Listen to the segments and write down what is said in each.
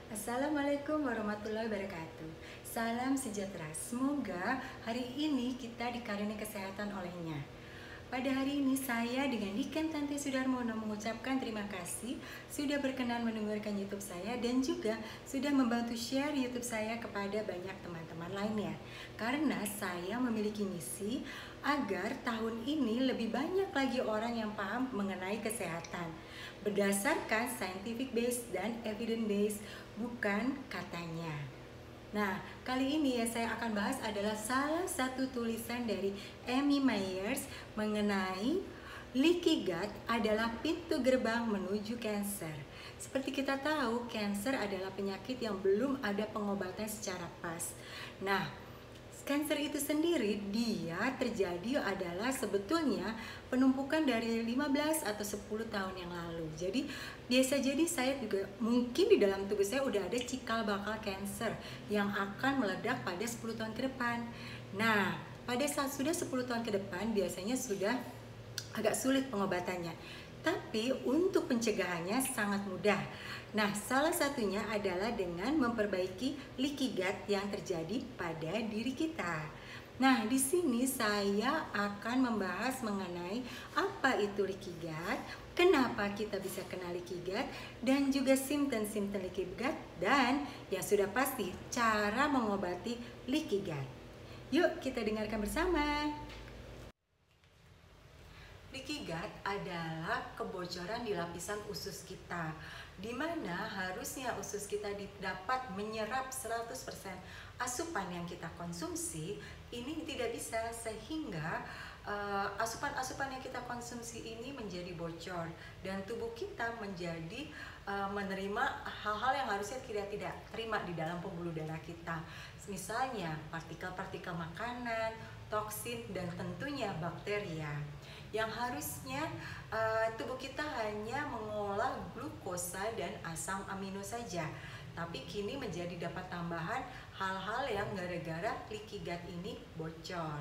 Assalamualaikum warahmatullahi wabarakatuh. Salam sejahtera. Semoga hari ini kita dikaruniai kesehatan olehnya. Pada hari ini saya dengan Diken Tante Sudarmono mengucapkan terima kasih sudah berkenan mendengarkan YouTube saya dan juga sudah membantu share YouTube saya kepada banyak teman-teman lainnya. Karena saya memiliki misi agar tahun ini lebih banyak lagi orang yang paham mengenai kesehatan berdasarkan scientific base dan evidence base, bukan katanya. Nah, kali ini saya akan bahas adalah salah satu tulisan dari Amy Myers mengenai leaky gut adalah pintu gerbang menuju kanker. Seperti kita tahu, kanker adalah penyakit yang belum ada pengobatan secara pas. Nah, kanker itu sendiri dia terjadi adalah sebetulnya penumpukan dari 15 atau 10 tahun yang lalu. Jadi biasa jadi saya juga mungkin di dalam tubuh saya udah ada cikal bakal kanker yang akan meledak pada 10 tahun ke depan. Nah, pada saat sudah 10 tahun ke depan biasanya sudah agak sulit pengobatannya. Tapi untuk pencegahannya sangat mudah. Nah, salah satunya adalah dengan memperbaiki leaky gut yang terjadi pada diri kita. Nah, di sini saya akan membahas mengenai apa itu leaky gut, kenapa kita bisa kena leaky gut, dan juga simptom-simptom leaky gut, dan yang sudah pasti cara mengobati leaky gut. Yuk kita dengarkan bersama. Leaky gut adalah kebocoran di lapisan usus kita, di mana harusnya usus kita dapat menyerap 100% asupan yang kita konsumsi. Ini tidak bisa, sehingga asupan-asupan yang kita konsumsi ini menjadi bocor dan tubuh kita menjadi menerima hal-hal yang harusnya kita tidak terima di dalam pembuluh darah kita. Misalnya partikel-partikel makanan, toksin, dan tentunya bakteria yang harusnya tubuh kita hanya mengolah glukosa dan asam amino saja, tapi kini menjadi dapat tambahan hal-hal yang gara-gara leaky gut ini bocor.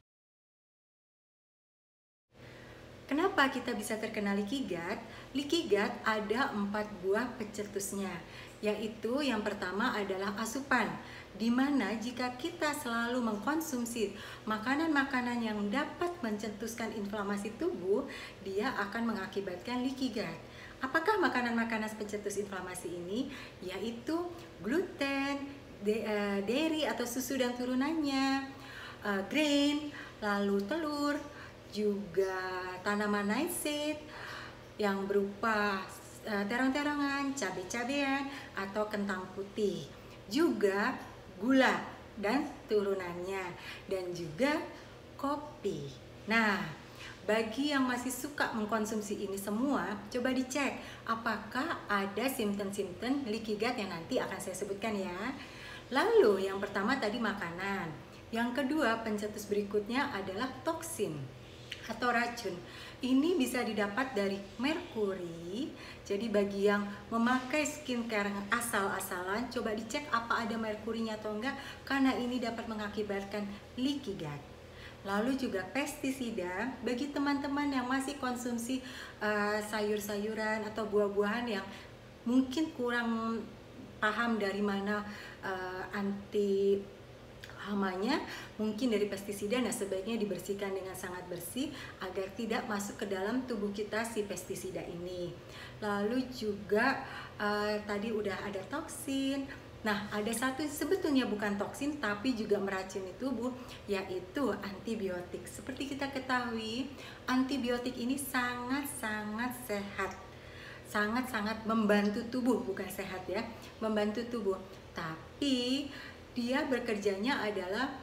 Kenapa kita bisa terkena leaky gut? Leaky gut ada 4 buah pencetusnya, yaitu yang pertama adalah asupan, di mana jika kita selalu mengkonsumsi makanan-makanan yang dapat mencetuskan inflamasi tubuh, dia akan mengakibatkan leaky gut. Apakah makanan-makanan pencetus inflamasi ini? Yaitu gluten, dairy atau susu dan turunannya, grain, lalu telur, juga tanaman nightshade yang berupa terang-terangan, cabai-cabean, atau kentang putih, juga gula dan turunannya, dan juga kopi. Nah, bagi yang masih suka mengkonsumsi ini semua, coba dicek apakah ada simptom-simptom leaky gut yang nanti akan saya sebutkan ya. Lalu yang pertama tadi makanan, yang kedua pencetus berikutnya adalah toksin atau racun. Ini bisa didapat dari merkuri. Jadi bagi yang memakai skincare asal-asalan, coba dicek apa ada merkurinya atau enggak, karena ini dapat mengakibatkan leaky gut. Lalu juga pestisida, bagi teman-teman yang masih konsumsi sayur-sayuran atau buah-buahan yang mungkin kurang paham dari mana anti hamanya, mungkin dari pestisida. Nah, sebaiknya dibersihkan dengan sangat bersih agar tidak masuk ke dalam tubuh kita si pestisida ini. Lalu juga tadi udah ada toksin. Nah, ada satu sebetulnya bukan toksin tapi juga meracuni tubuh, yaitu antibiotik. Seperti kita ketahui, antibiotik ini sangat-sangat sehat, sangat-sangat membantu tubuh, bukan sehat ya, membantu tubuh. Tapi dia bekerjanya adalah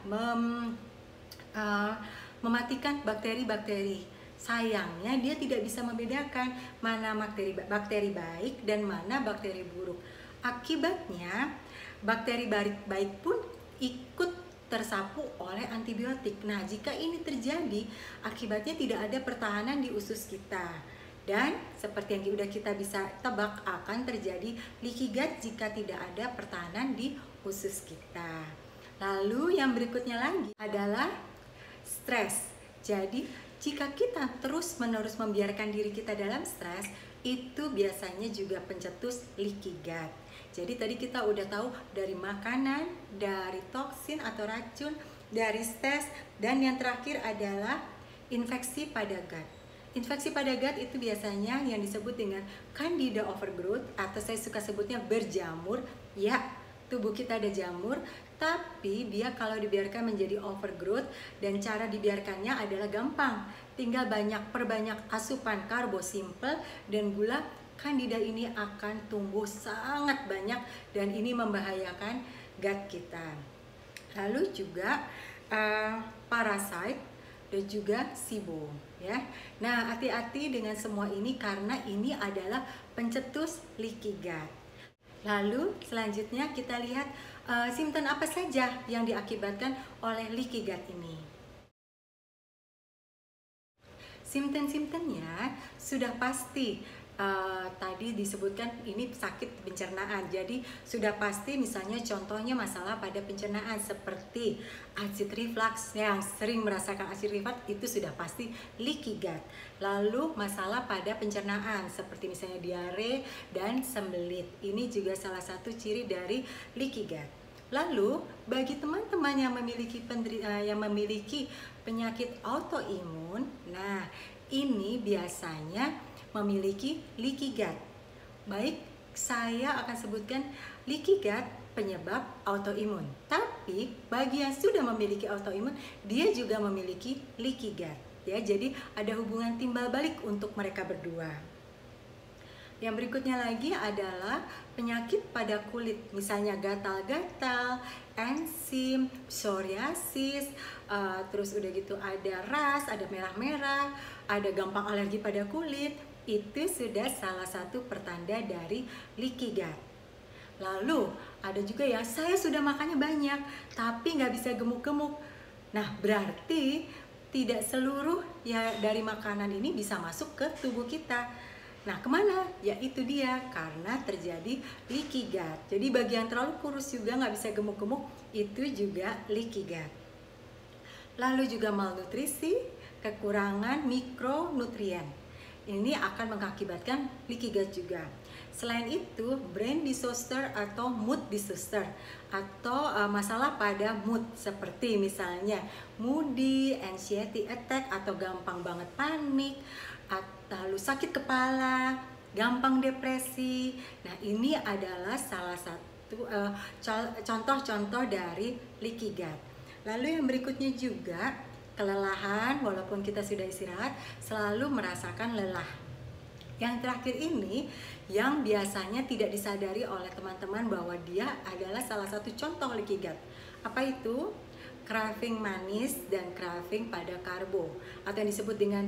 mematikan bakteri-bakteri. Sayangnya dia tidak bisa membedakan mana bakteri baik dan mana bakteri buruk. Akibatnya bakteri baik pun ikut tersapu oleh antibiotik. Nah, jika ini terjadi, akibatnya tidak ada pertahanan di usus kita. Dan seperti yang sudah kita bisa tebak, akan terjadi leaky gut jika tidak ada pertahanan di usus kita. Lalu yang berikutnya lagi adalah stres. Jadi jika kita terus-menerus membiarkan diri kita dalam stres, itu biasanya juga pencetus leaky gut. Jadi tadi kita udah tahu dari makanan, dari toksin atau racun, dari stres, dan yang terakhir adalah infeksi pada gut. Infeksi pada gut itu biasanya yang disebut dengan candida overgrowth, atau saya suka sebutnya berjamur. Ya, tubuh kita ada jamur, tapi dia kalau dibiarkan menjadi overgrowth, dan cara dibiarkannya adalah gampang. Tinggal perbanyak asupan karbo simple dan gula, candida ini akan tumbuh sangat banyak dan ini membahayakan gut kita. Lalu juga parasit dan juga SIBO, ya. Nah, hati-hati dengan semua ini karena ini adalah pencetus leaky gut. Lalu selanjutnya kita lihat simptom apa saja yang diakibatkan oleh leaky gut ini. Simptom-simptomnya sudah pasti tadi disebutkan ini sakit pencernaan. Jadi sudah pasti misalnya contohnya masalah pada pencernaan seperti acid reflux, yang sering merasakan acid reflux itu sudah pasti leaky gut. Lalu masalah pada pencernaan seperti misalnya diare dan sembelit. Ini juga salah satu ciri dari leaky gut. Lalu bagi teman-teman yang memiliki penyakit autoimun, nah ini biasanya memiliki leaky gut. Baik, saya akan sebutkan leaky gut penyebab autoimun. Tapi bagi yang sudah memiliki autoimun, dia juga memiliki leaky gut. Ya, jadi ada hubungan timbal balik untuk mereka berdua. Yang berikutnya lagi adalah penyakit pada kulit, misalnya gatal-gatal, eksim, psoriasis, terus udah gitu ada ras, ada merah-merah, ada gampang alergi pada kulit. Itu sudah salah satu pertanda dari leaky gut. Lalu ada juga ya, saya sudah makannya banyak tapi nggak bisa gemuk-gemuk. Nah, berarti tidak seluruh ya dari makanan ini bisa masuk ke tubuh kita. Nah, kemana? Ya itu dia, karena terjadi leaky gut. Jadi bagi yang terlalu kurus juga nggak bisa gemuk-gemuk, itu juga leaky gut. Lalu juga malnutrisi, kekurangan mikronutrien. Ini akan mengakibatkan leaky gut juga. Selain itu, brain disorder atau mood disorder atau masalah pada mood seperti misalnya moody, anxiety attack atau gampang banget panik, lalu sakit kepala, gampang depresi. Nah, ini adalah salah satu contoh-contoh dari leaky gut. Lalu yang berikutnya juga kelelahan, walaupun kita sudah istirahat, selalu merasakan lelah. Yang terakhir ini yang biasanya tidak disadari oleh teman-teman bahwa dia adalah salah satu contoh leaky gut. Apa itu? Craving manis dan craving pada karbo, atau yang disebut dengan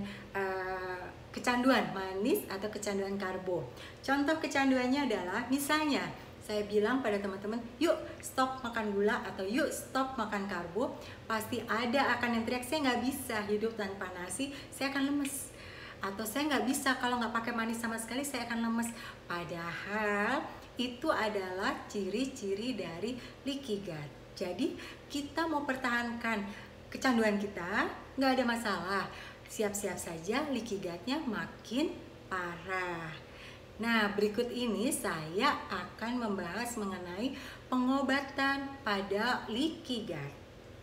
kecanduan manis atau kecanduan karbo. Contoh kecanduannya adalah misalnya saya bilang pada teman-teman, yuk stop makan gula atau yuk stop makan karbo, pasti ada akan yang teriak, saya nggak bisa hidup tanpa nasi, saya akan lemes. Atau saya nggak bisa kalau nggak pakai manis sama sekali, saya akan lemes. Padahal itu adalah ciri-ciri dari leaky gut. Jadi kita mau pertahankan kecanduan kita, nggak ada masalah. Siap-siap saja leaky gut-nya makin parah. Nah, berikut ini saya akan membahas mengenai pengobatan pada leaky gut.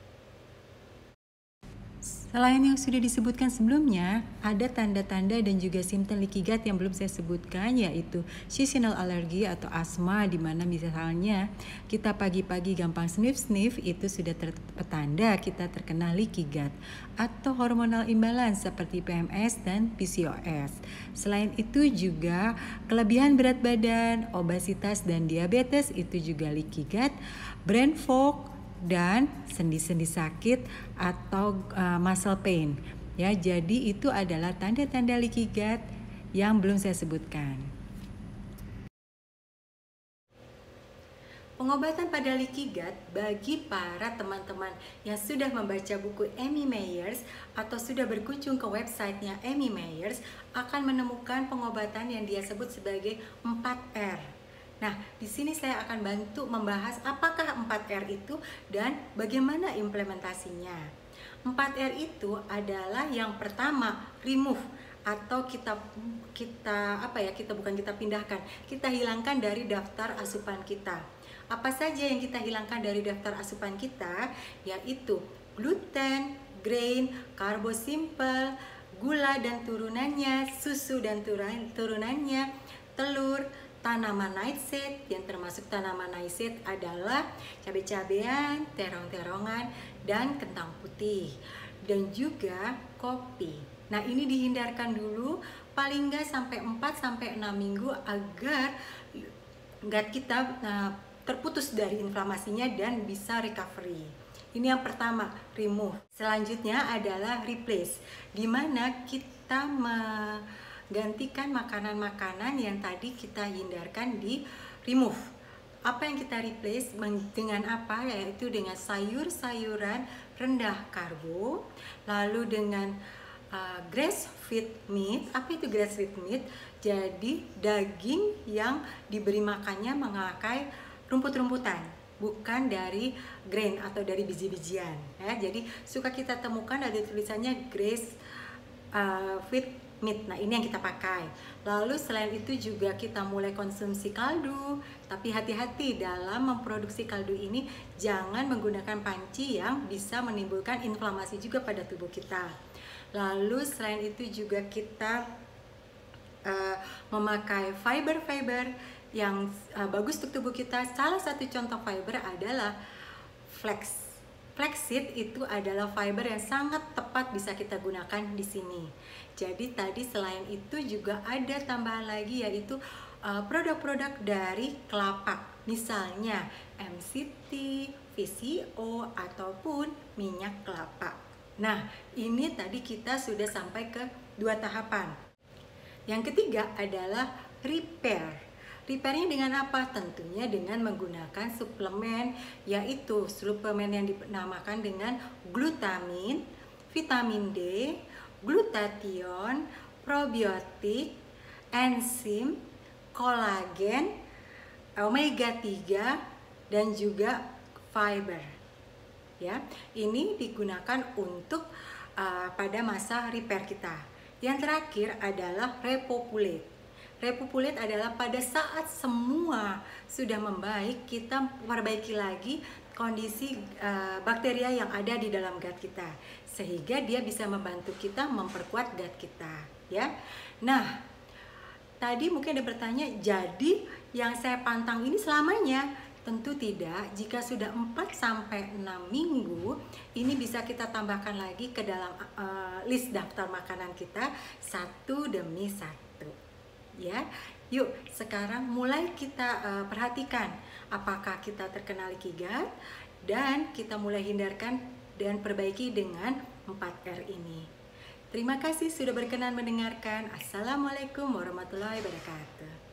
Selain yang sudah disebutkan sebelumnya, ada tanda-tanda dan juga simptom leaky gut yang belum saya sebutkan, yaitu seasonal allergy atau asma, di mana misalnya kita pagi-pagi gampang sniff-sniff, itu sudah petanda kita terkena leaky gut. Atau hormonal imbalance seperti PMS dan PCOS. Selain itu juga kelebihan berat badan, obesitas dan diabetes itu juga leaky gut, brain fog, dan sendi-sendi sakit atau muscle pain. Ya, jadi itu adalah tanda-tanda leaky gut yang belum saya sebutkan. Pengobatan pada leaky gut bagi para teman-teman yang sudah membaca buku Amy Meyers atau sudah berkunjung ke websitenya Amy Meyers akan menemukan pengobatan yang dia sebut sebagai 4R. Nah, di sini saya akan bantu membahas apakah 4R itu dan bagaimana implementasinya. 4R itu adalah yang pertama, remove atau kita pindahkan, kita hilangkan dari daftar asupan kita. Apa saja yang kita hilangkan dari daftar asupan kita? Yaitu gluten, grain, karbo simple, gula dan turunannya, susu dan turunannya, telur, tanaman nightshade. Yang termasuk tanaman nightshade adalah cabai-cabean, terong-terongan, dan kentang putih, dan juga kopi. Nah, ini dihindarkan dulu paling nggak sampai 4-6 minggu agar gut kita terputus dari inflamasinya dan bisa recovery. Ini yang pertama, remove. Selanjutnya adalah replace, di mana kita menggantikan makanan-makanan yang tadi kita hindarkan di remove. Apa yang kita replace dengan apa? Yaitu dengan sayur-sayuran rendah karbo, lalu dengan grass-fed meat. Apa itu grass-fed meat? Jadi daging yang diberi makannya memakai rumput-rumputan, bukan dari grain atau dari biji-bijian. Ya, jadi suka kita temukan ada tulisannya grass-fed meat. Nah, ini yang kita pakai. Lalu selain itu juga kita mulai konsumsi kaldu, tapi hati-hati dalam memproduksi kaldu ini, jangan menggunakan panci yang bisa menimbulkan inflamasi juga pada tubuh kita. Lalu selain itu juga kita memakai fiber-fiber yang bagus untuk tubuh kita. Salah satu contoh fiber adalah flax. Flaxseed itu adalah fiber yang sangat tepat bisa kita gunakan di sini. Jadi tadi selain itu juga ada tambahan lagi, yaitu produk-produk dari kelapa. Misalnya MCT, VCO, ataupun minyak kelapa. Nah, ini tadi kita sudah sampai ke 2 tahapan. Yang ketiga adalah repair. Repairnya dengan apa? Tentunya dengan menggunakan suplemen, yaitu suplemen yang dinamakan dengan glutamin, vitamin D, glutathione, probiotik, enzim, kolagen, omega 3, dan juga fiber. Ya, ini digunakan untuk pada masa repair kita. Yang terakhir adalah repopulate. Repopulate adalah pada saat semua sudah membaik, kita perbaiki lagi kondisi bakteria yang ada di dalam gut kita, sehingga dia bisa membantu kita memperkuat gut kita, ya. Nah, tadi mungkin ada bertanya, jadi yang saya pantang ini selamanya? Tentu tidak. Jika sudah 4-6 minggu, ini bisa kita tambahkan lagi ke dalam list daftar makanan kita satu demi satu. Ya, yuk sekarang mulai kita perhatikan apakah kita terkena leaky gut, dan kita mulai hindarkan dan perbaiki dengan 4R ini. Terima kasih sudah berkenan mendengarkan. Assalamualaikum warahmatullahi wabarakatuh.